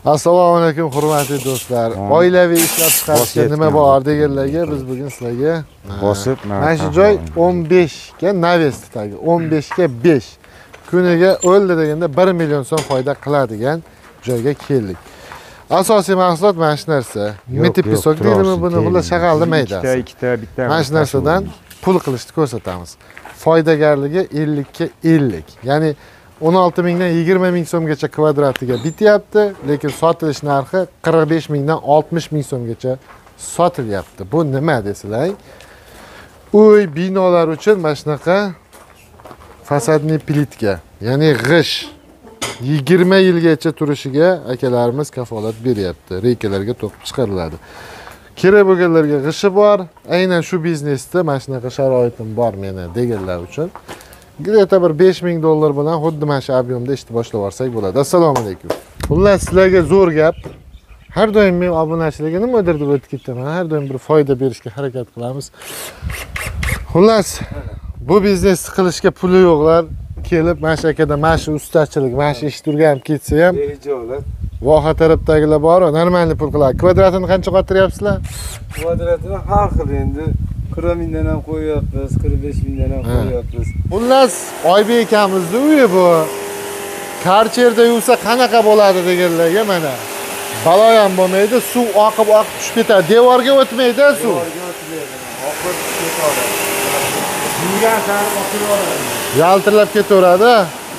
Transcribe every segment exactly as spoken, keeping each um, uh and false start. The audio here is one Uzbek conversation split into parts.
Assalomu alaykum hurmatli do'stlar. Oilaviy ishlab chiqarishga nima bor deganlarga biz bugun sizlarga bosib mana shu joy o'n besh ga Navestdagi o'n besh ga besh kuniga o'ldi deganda bir million so'm foyda qiladigan joyga keldik. Asosiy mahsulot mana shu narsa. Miti pisok deydimi buni, xullas shag'alni maydasi. Ikkita, ikkita, bitta. Mana shu narsadan pul qilishni ko'rsatamiz. Foydagarligi ellik ga ellik. Ya'ni o'n olti mingdan yigirma ming so'mgacha kvadratiga bityapti, lekin sotilish narxi qirq besh mingdan oltmish ming so'mgacha sotilyapti. Bu nima desizlar? Uy, binolar uchun mana shunaqa fasadniy plitka, ya'ni g'ish yigirma yilgacha turishiga akalarimiz kafolat beryapti. Reykalarga to'qib chiqariladi. Kerak bo'lganlarga g'ishi bor. Aynan shu biznesda mana shunaqa sharoitim bor meni deganlar uchun G'ileta bir besh ming dollar bilan xuddi mana shu ob'yomda ishni boshlab olsak bo'ladi. Assalomu alaykum. Xullas sizlarga zo'r gap. Har doim men obunachilarga nimadir deb o'tib ketaman. Har doim bir foyda berishga harakat qilamiz. Xullas bu biznesni qilishga puli yo'qlar kelib mana shu akada mana shu ustachilik, mana shu ish turgan ketsa ham bejo'lar. Voha tarafdagilar bor, normalni pul qiladi. Kvadratini qancha qottiryapsizlar? Kvadratini har xil endi qirq mingdan ham qo'yapmiz, qirq besh mingdan ham qo'yapmiz. Xullas Oybek akamizning uyi bu. Karcherda yursa qanaqa bo'ladi deganlarga mana. Balo ham bo'lmaydi, suv oqib oqib tushib ketadi. Devorga o'tmaydi suv. Devorga o'tmaydi. Oqib tushib ketadi. Yurgan sari oqib yoradi. Yaltirlab ketaveradi.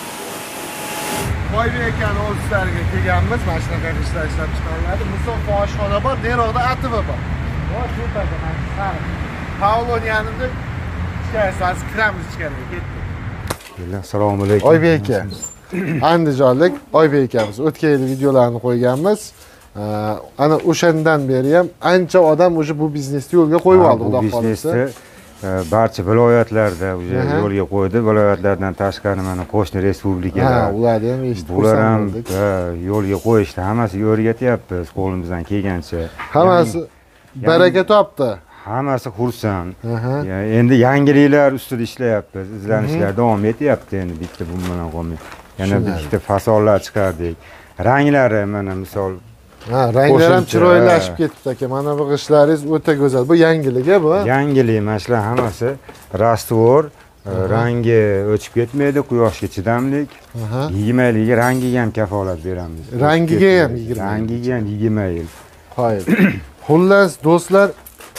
Oybek akani o'zlariga kelganmiz, mana shunaqa ishlar ishlab chiqariladi. Misol fohishxona bor, derovda ativi bor. Va shu yerda mana sari Paulon yanında ichkarisiz kiramiz ichkariga ketdik. Assalomu alaykum. Oybek aka. Andijonlik Oybek akamiz o'tgan yil videolarni qo'yganmiz. Ana o'shandan beri ham ancha odam o'sha bu biznesni yo'lga qo'yib oldi, xudo xolisa. Barcha viloyatlarda o'sha yo'lga qo'ydi. Viloyatlardan tashqari mana qo'shni respublikalar. Ha, ularni ham eshitib Bular ham yo'lga qo'yishdi. Hammasiga o'rgatyapmiz qo'limizdan kelgancha. Hammasi baraka topdi. Hammasi xursand. Endi yangiliklar ustida ishlayapmiz. Izlanishlar davom etyapti endi bitta bu bilan qolmay. Yana bitta fasollar chiqardik. Ranglari mana misol ha, ranglar ham chiroylashib ketibdi aka. Mana bu g'ishlaringiz o'ta go'zal. Bu yangilik bu. Yangilik, mana shular hammasi rastvor, rangi o'chib ketmaydi, quyoshga chidamlik. yigirma yilga rangiga ham kafolat beramiz. Rangiga ham yigirma. Rangiga ham yigirma yil. Xo'p. Xullas do'stlar,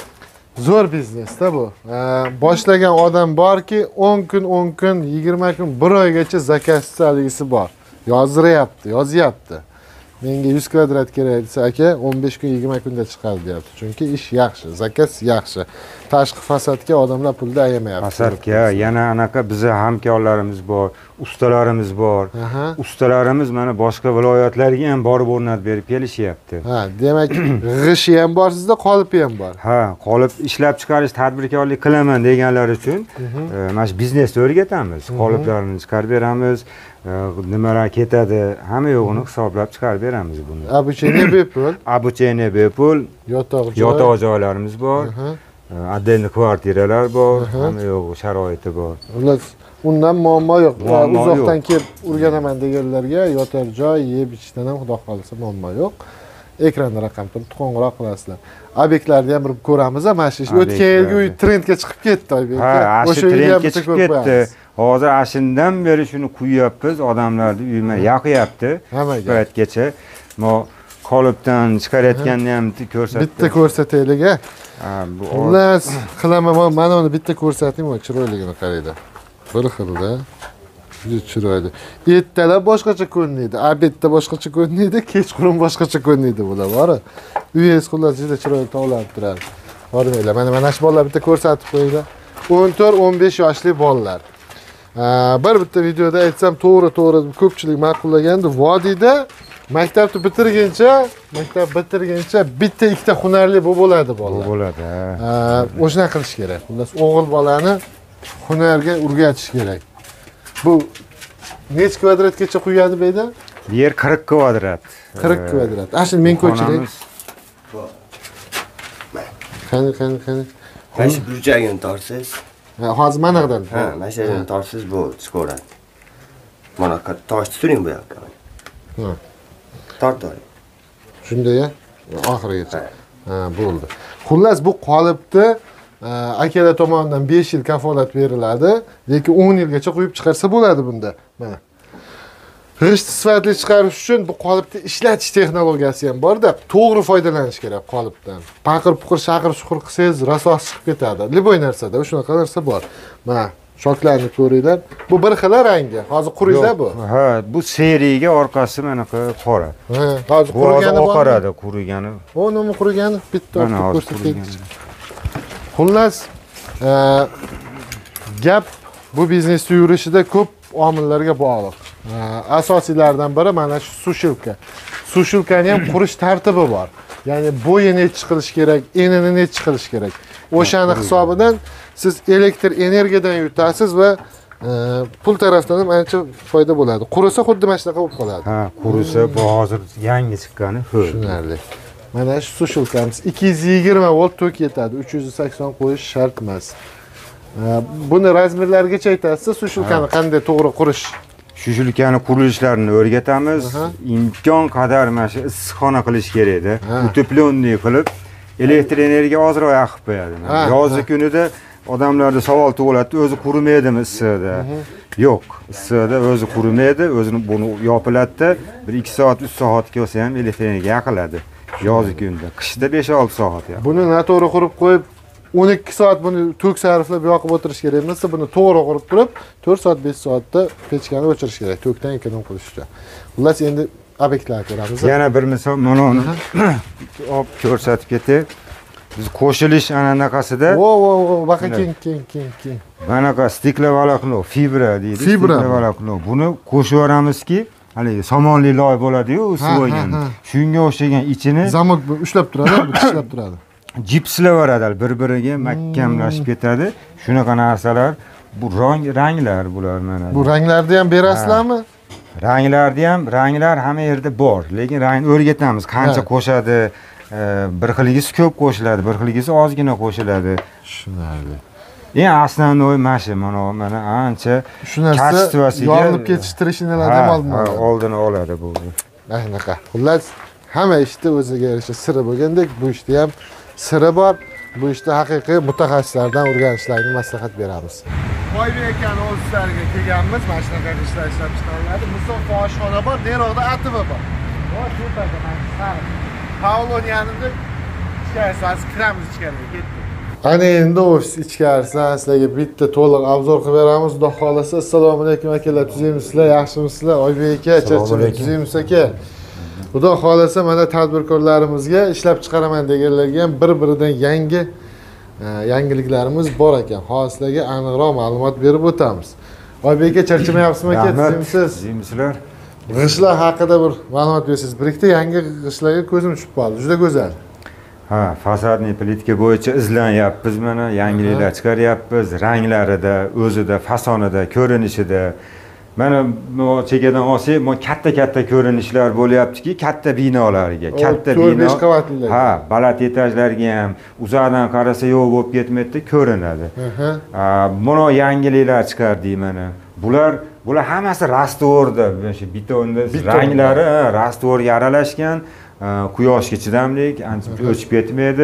zo'r biznesda bu. Boshlagan odam borki, o'n kun, o'n kun, yigirma kun, bir oygacha zakazchaligisi bor. Yoziryapti, yozyapti. Menga yuz kvadrat kerak desa aka, o'n besh kun, yigirma kunda chiqadi deyapti. Chunki ish yaxshi, zakaz yaxshi. Tashqi fasadga odamlar pulda ayamayapti. Fasadga yana anaqa bizning hamkorlarimiz bor, ustalarimiz bor. Ustalarimiz mana boshqa viloyatlarga ham borib o'rnatib berib kelishyapti. Ha, demak, g'ishi ham bor sizda, qolipi ham bor. Ha, qolip ishlab chiqarish, tadbirkorlik qilaman deganlar uchun mana shu biznesni o'rgatamiz. Qoliplarni chiqarib beramiz. Nimalar ketadi, hamma yo'g'ini hisoblab chiqarib beramiz buni. Обучение bepul. Обучение bepul. Yotoq joy. Yotoq joylarimiz bor. Отдельный kvartiralar bor, hamma yo'q, sharoiti bor. Xullas, undan muammo yo'q. Uzoqdan kelib o'rganaman deganlarga yotoq joy, yeb ichishdan ham xudo xolisa muammo yo'q. Ekranda raqam turib qo'ng'iroq qilasizlar. Obyektlarni ham bir ko'ramiz, mana shu o'tgan yilgi uy trendga chiqib ketdi Oybek. Ha, o'sha trendga chiqib ketdi. Hozir ashindan beri shuni quyapmiz, odamlarni uyma yoqyapti. Paytgacha mo qolipdan chiqarayotganini ham ko'rsatdi. Bitta ko'rsataylik a. Ha, bu xullas qilaman, mana uni bitta ko'rsating, va chiroyligini qaraydi. Bir xilda. Juda chiroyli. Ertalab boshqacha ko'rinadi, obedda boshqacha ko'rinadi, kechqurun boshqacha ko'rinadi bular bor. Uyingiz xullas juda chiroyli tovlanib turadi. Ko'ringlar, mana mana shu bolalar bitta ko'rsatib qo'ydi. o'n to'rt o'n besh yoshli bolalar. Bir bitta videoda aytsam, to'g'ri-to'g'ri ko'pchilik ma'qullagandi. Vodiyda maktabni bitirguncha, maktab bitirguncha bitta ikkita hunarli bu bo'ladi bolalar. Bu bo'ladi. Ha. O'shana qilish kerak. Xullas o'g'il bolani hunarga o'rgatish kerak. Bu necha kvadratgacha quyadi bu yerda? Yer qirq kvadrat. qirq kvadrat. Asli men ko'chiring. Qani, qani, qani. Mana shu burchagini torsiz. Ha, hozir mana qadar. Ha, mana shu yerdan torsiz bu chiqaveradi. Mana toshni turing bu yoqqa. Ha. Tort oling. Shunday oxirigacha. Ha, bo'ldi. Xullas bu qolipni akalar tomonidan besh yil kafolat beriladi, lekin o'n yilgacha qo'yib chiqarsa bo'ladi bunda. Mana. G'isht sifatli chiqarish uchun bu qolipni ishlatish texnologiyasi ham bor-da, to'g'ri foydalanish kerak qolipdan. Paqir-puqir, shaqir-shuqir qilsangiz rasos chiqib ketadi. Liboy narsada shunaqa narsa bor. Mana shoklarni ko'ringlar. Bu bir xil rangi. Hozir quriydi bu. Ha, bu seriyaga orqasi manaqa qora. Ha, hozir qurigani bor. Oqaradi, qurigani. O, nima qurigani? Bitta Mana ko'rsating. Xullas, gap bu biznesda yurishida ko'p omillarga bog'liq. Asosiylardan biri mana shu sushilka. Sushilkaning ham qurish tartibi bor. Ya'ni bo'yi necha qilish kerak, enini necha qilish kerak. O'shani hisobidan siz elektr energiyadan yutasiz va pul tarafdan ham ancha foyda bo'ladi. Qurisa xuddi mana shunaqa bo'lib qoladi. Ha, qurisa bu hozir yangi chiqqani xo'p. Tushunarli. Mana shu sushilkamiz ikki yuz yigirma volt tok yetadi. uch yuz sakson qo'yish shart emas. Buni razmerlargacha aytasiz, sushilkani qanday to'g'ri qurish. Sushilkani qurilishlarini o'rgatamiz. Imkon qadar mana shu issiqxona qilish kerak-da. Uteplenniy qilib, elektr energiya ozroq yoqib qo'yadi. Yozgi kunida odamlarda savol tug'iladi, o'zi qurimaydimi issiqda? Yo'q, issiqda o'zi qurimaydi, o'zini buni yopiladi-da, bir ikki soat, uch soatga olsa ham elektr energiya yoqiladi. Yozgi kunda, qishda besh olti soat yoqadi. Buni noto'g'ri qurib qo'yib o'n ikki soat buni tok sarflab yoqib o'tirish kerak emas, buni to'g'ri qurib turib to'rt soat besh soatda pechkani o'chirish kerak, tokdan ikkidan qurish uchun. Xullas endi obyektlarni ko'ramiz. Yana bir misol mana uni olib ko'rsatib ketay. Biz qo'shilish anaqasida Vo, vo, vo, baqa keng, keng, keng, keng. Bunaqa stiklovolokno, fibra deydi. Stiklovolokno. Buni qo'shib yuboramizki, haligi somonli loy bo'ladi-yu, suv bo'lgan. Shunga o'xshagan ichini zamok ushlab turadi, bu tishlab turadi. Jipslar varadi, bir-biriga mahkamlashib ketadi. Shunaqa narsalar, bu rang ranglar bular mana. Bu ranglarni ham berasizlarmi? Ranglarni ham, ranglar hamma yerda bor, lekin rangni o'rgatamiz. Qancha qo'shadi, bir xilgisi ko'p qo'shiladi, bir xilgisi ozgina qo'shiladi. Tushunarli. Eng asosiy mashi mana mana ancha shu narsa yorilib ketish trishinalardan ham oldin oladi. Oldini oladi bu. Anaqa. Xullas, hamma ishda o'ziga yarasha siri bo'lgandek, bu ishda ham siri bor. Bu ishda haqiqiy mutaxassislardan o'rganishlarini maslahat beramiz. Oybek akani ofislarga kelganmiz, mana shunaqa ishlar ishlab chiqariladi. Musofa oshxona bor, neroqda ativi bor. Bor, tepada mana sari. Paulon yanida ichkarisiz kiramiz ichkariga ketdik. Ana endi ofis ichkarisidan sizlarga bitta to'liq obzor qilib beramiz. Xudo xolasa. Assalomu alaykum akalar, tuzimsizlar, yaxshimisizlar? Oybek aka, charchamak tuzimsiz aka. Xudo xolasa mana tadbirkorlarimizga ishlab chiqaraman deganlarga ham bir-biridan yangi yangiliklarimiz bor ekan. Hozirlarga aniqroq ma'lumot berib o'tamiz. Oybek aka, charchamayapsizmi aka? Tuzimsiz. Tuzimsizlar. G'ishtlar haqida bir ma'lumot bersangiz. Bir ikkita yangi g'ishtlarga ko'zim tushib qoldi. Juda go'zal. Ha, fasadniy plitka bo'yicha izlanyapmiz mana, yangiliklar chiqaryapmiz, ranglarida, o'zida, fasonida, ko'rinishida. Mana bu chekadan olsak, bu katta-katta ko'rinishlar bo'lyaptiki, katta binolarga, katta bino. to'rt besh qavatlilar. Ha, baland etajlarga ham uzoqdan qarasa yo'q bo'lib ketmaydi, ko'rinadi. Ha, buni yangiliklar chiqardik mana. Bular bular hammasi rastorda, o'sha betonda ranglari rastorga aralashgan. Quyoshga chidamlik, o'chib ketmaydi.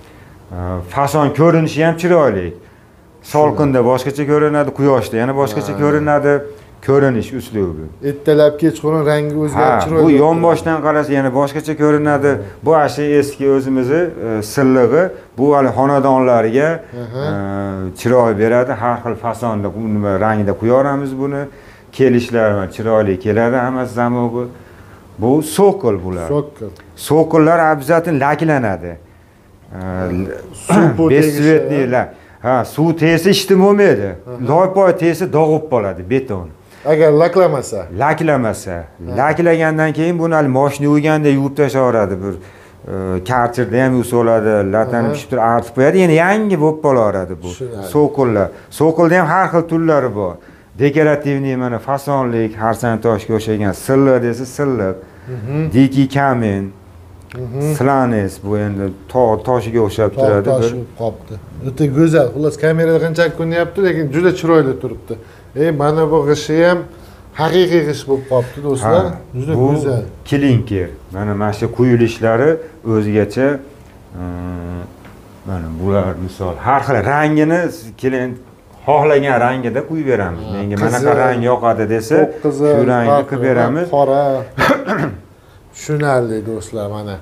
Fason ko'rinishi ham chiroyli. Sovuqda boshqacha ko'rinadi, quyoshda yana boshqacha ko'rinadi. Ko'rinish uslubi. Ertalab kechqurun rangi o'zgarib chiroyli. Bu yonboshdan qarasa yana boshqacha ko'rinadi. Bu ashi eski o'zimizni sillig'i, bu hali xonadonlarga chiroy beradi. Har xil fasonda, nima rangda qo'yamiz buni. Kelishlar va chiroyli keladi, hammasi zamovi. Bu sokol bular. Sokol. Sokollar обязательно laklanadi. Suv besvetlilar. Ha, suv tegsa ishtim bo'lmaydi. Loy-poy tegsa dog'ib qoladi beton. Agar laklamasa, laklamasa, laklagandan keyin buni hali mashina o'ganda yuvib tashlaveradi, bir karcherda ham yuvsa bo'ladi, latani pishib artib qo'yadi, yana yangi bo'lib qolaveradi bu. Sokollar. Sokolda ham har xil turlari bor. Dekorativniy mana fasonlik, harsan toshga o'xshagan silliq desa silliq, dikий kamen, slanes bu endi tog' toshiga o'xshab turadi. Toshib qopti. O'ta go'zal. Xullas kamerada qanchalik ko'rinyapti, lekin juda chiroyli turibdi. Ey, mana bu g'ishti ham haqiqiy g'ish bo'lib qolibdi do'stlar. Juda bu go'zal. klinker. Mana mana shu quyilishlari o'zgacha. mm, Mana bular misol har xil rangini kelin xohlagan rangida quyib beramiz. Menga manaqa rang yoqadi desa, shu rangni qilib beramiz. Qora. Tushunarli do'stlar, mana.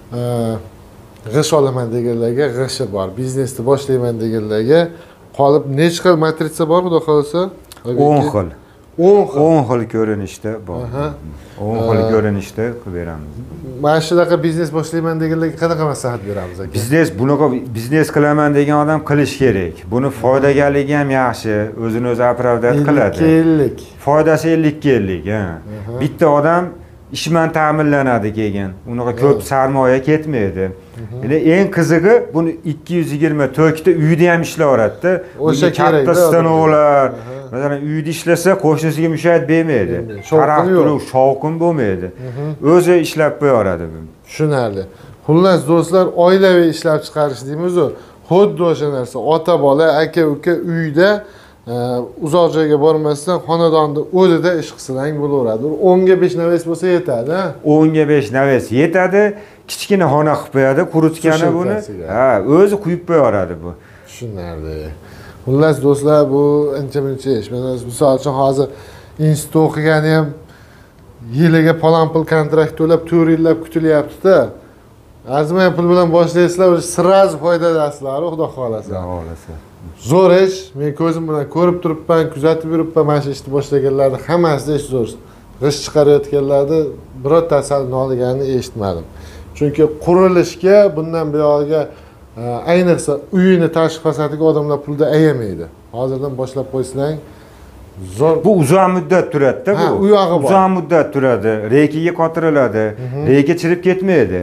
G'ish olaman deganlarga g'ishi bor. Biznesni boshlayman deganlarga qolib necha xil matritsa bor, xudo xolasa? o'n xil. o'n xil. o'n xil ko'rinishda bor. o'n xil ko'rinishda qilib beramiz. Mana shunaqa biznes boshlayman deganlarga qanaqa maslahat beramiz aka? Biznes bunaqa biznes qilaman degan odam qilish kerak. Buni foydagarligi ham yaxshi, o'zini o'zi opravdat qiladi. ellik. Foydasi ellik ellik, ha. Bitta odam ish bilan ta'minlanadi keyin. Unaqa ko'p sarmoya ketmaydi. Endi eng qizig'i buni ikki yuz yigirma to'rtta uyda ham ishlayveradi-da. O'sha katta stanovlar, masalan, uyda ishlasa qo'shnisiga mushayat bermaydi. Taraf turib, shovqin bo'lmaydi. O'zi ishlab qo'yaveradi bu. Tushunarli. Xullas do'stlar, oilaviy ishlab chiqarish deymiz-ku. Xuddi o'sha narsa. Ota bola, aka uka uyda uzoq joyga bormasdan xonadonda o'zida ish qilsang bo'laveradi. o'n ga besh naves bo'lsa yetadi, ha? o'n ga besh naves yetadi. Kichkina xona qilib qo'yadi, quritgani buni. Ha, o'zi quyib qo'yaveradi bu. Tushunarli. Xullas do'stlar, bu ancha-muncha ish. Mana misol uchun hozir institut o'qigani ham yiliga falon pul kontrakt to'lab to'rt yillab kutilyapti-da. Arzimagan pul bilan boshlaysizlar, o'sha sirraz foydadasizlar, xudo xolasa. Xudo xolasa. Zo'r ish. Men ko'zim bilan ko'rib turibman, kuzatib yuribman mana shu ishni boshlaganlarni hammasida ish zo'r. G'ish chiqarayotganlarni birortasi noliganini eshitmadim. Chunki qurilishga bundan buyog'iga ayniqsa uyini tashqi fasadiga odamlar pulda ayamaydi. Hozirdan boshlab qo'ysang zo'r. Bu uzoq muddat turadi-da bu. U yog'i bor. Uzoq muddat turadi. Rekiga qotiriladi. Reki chirib ketmaydi.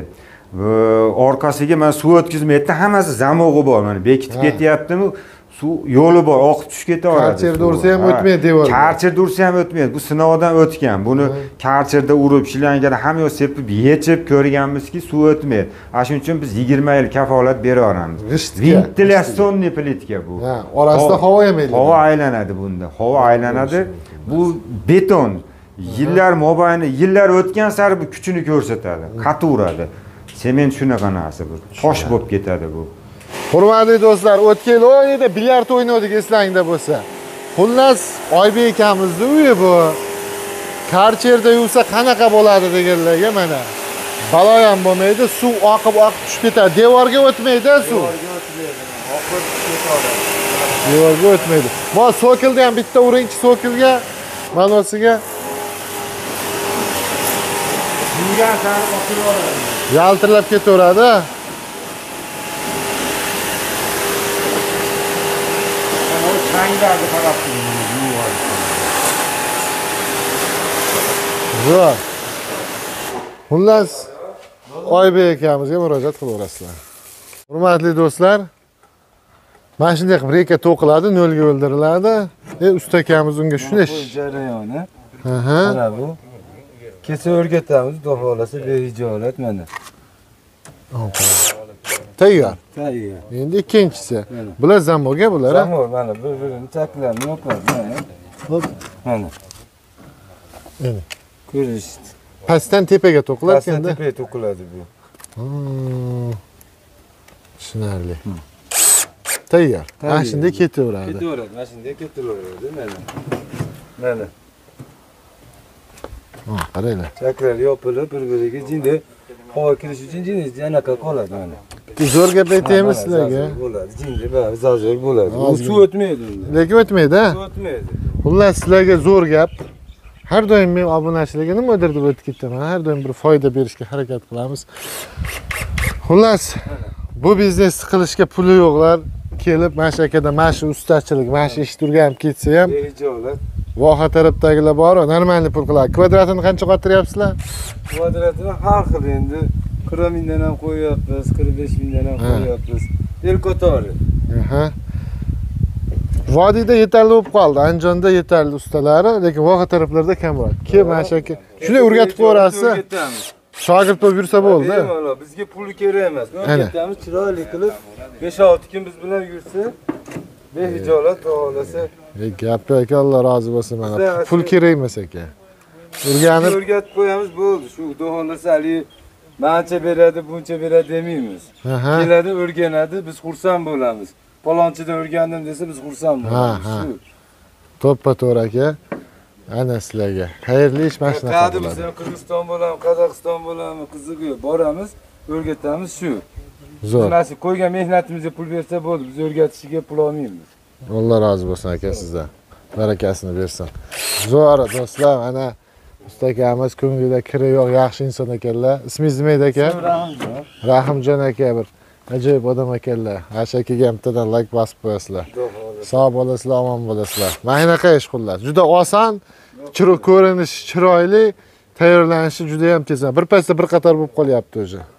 Orqasiga mana suv o'tkazmaydi, hammasi zamog'i bor. Mana bekitib ketyaptimi? Suv yo'li bor, oqib tushib ketaveradi. Karcherda ursa ham o'tmaydi devorga. Karcherda ursa ham o'tmaydi. Bu sinovdan o'tgan. Buni karcherda urib, shilangani hamma yoq sepib, yechib ko'rganmizki, suv o'tmaydi. Ana shuning uchun biz yigirma yil kafolat beraveramiz. Ventilyatsionni plitka bu. Ha, orasida havo ham aylanadi. Havo aylanadi bunda. Havo aylanadi. Bu beton. Yillar mobaynida, yillar o'tgan sari bu kuchini ko'rsatadi, qataveradi. Sement shunaqa narsa bu. Tosh bo'lib ketadi bu. Hurmatli do'stlar, o'tgan o'yinda bilyard o'ynadik eslangda bo'lsa. Xullas, Oybek akamizning uyi bu. Karcherda yuvsa qanaqa bo'ladi deganlarga mana. Balo ham bo'lmaydi, suv oqib oqib tushib ketadi. Devorga o'tmaydi suv. Devorga o'tmaydi. Oqib ketadi. Devorga o'tmaydi. Mo sokilda ham bitta uringchi sokilga, manosiga Yurgan sari oqib boradi. yaltirlab ketaveradi. Ranglarga qarab Zo'r. Xullas, Oybek akamizga murojaat qilaverasizlar. Hurmatli do'stlar, mana shunday qilib reka to'qiladi, nolga o'ldiriladi. E ustakamiz unga shunday jarayoni. Aha. Mana bu. Kesa o'rgatamiz, xudo xolasa behijolat mana. Tayyor. Tayyor. Endi ikkinchisi. Bular zamorga bular. Zamor mana bir-birini chaklab, yoqadi mana. Hop, mana. Endi ko'rish. pastdan tepaga to'qiladi Pastdan endi. tepaga to'qiladi bu. Hmm. Tushunarli. Tayyor. Mana shunday ketaveradi. Ketaveradi, mana shunday ketaveradi mana. Mana. Ha, qaranglar. Chaklar yopilib, bir-biriga jinda havo kirish uchun jinda anaqa qoladi mana. Zo'r gap aytaymi sizlarga? Bo'ladi, jinda bari zazor bo'ladi. U suv o'tmaydi unda. Lekin o'tmaydi, ha? Suv o'tmaydi. Xullas, sizlarga zo'r gap. Har doim men obunachilarga nimadir deb o'tib ketaman. Har doim bir foyda berishga harakat qilamiz. Xullas, bu biznesni qilishga puli yo'qlar kelib mana shu akada mana shu ustachilik, mana shu ish turgan ketsa ham behijolat. voha tarafdagilar bor, normalniy pul qiladi. Kvadratini qancha qotiryapsizlar? Kvadratini har xil endi qirq mingdan ham qo'yapmiz, qirq besh mingdan ham qo'yapmiz. El qatori. Aha. Vodiyda yetarli bo'lib qoldi. Andijonda yetarli ustalari, lekin voha taraflarda kamroq. Keyin mana shu aka shunday o'rgatib qo'yarasiz. Shogird bo'lib yursa bo'ldi. Bemalol, bizga puli kerak emas. O'rgatamiz, chiroyli qilib besh olti kun biz bilan yursa behijolat xohlasa E, gapi aka, Alloh rozi bo'lsin. Mana Bizda pul shu- kerak emas aka. O'rganib, o'rgatib qo'yamiz bo'ldi. Shu xudo xohlasa hali mancha beradi, buncha beradi demaymiz. aha. Keladi, o'rganadi, biz xursand bo'lamiz. Palonchidan o'rgandim desa biz xursand bo'lamiz. Ha, ha. Shu. To'ppa to'g'ri aka. Ana sizlarga xayrli ish mana shunaqa Qadi biz bo'ladi. ham Qirg'iziston bo'lamizmi, Qozog'iston bo'lamizmi, qiziq boramiz, o'rgatamiz shu. Zo'r. Mana shu qo'ygan mehnatimizga pul bersa bo'ldi, biz o'rgatishiga pul olmaymiz. Alloh rozi bo'lsin aka sizdan. Barakasini bersin. Zo'r do'stlar, ana ustakamiz ko'nglida kiri yo'q, yaxshi inson ekanlar. Ismingiz nima edi aka? Rahimjon aka, bir ajoyib odam ekanlar. Asha akaga ham bittadan like bosib qo'yasizlar. Sog' bo'lasizlar, omon bo'lasizlar. Mana shunaqa ish qillar. Juda oson, chiroq ko'rinishi chiroyli, tayyorlanishi juda ham tez. Bir paytda bir qator bo'lib qolyapti o'zi.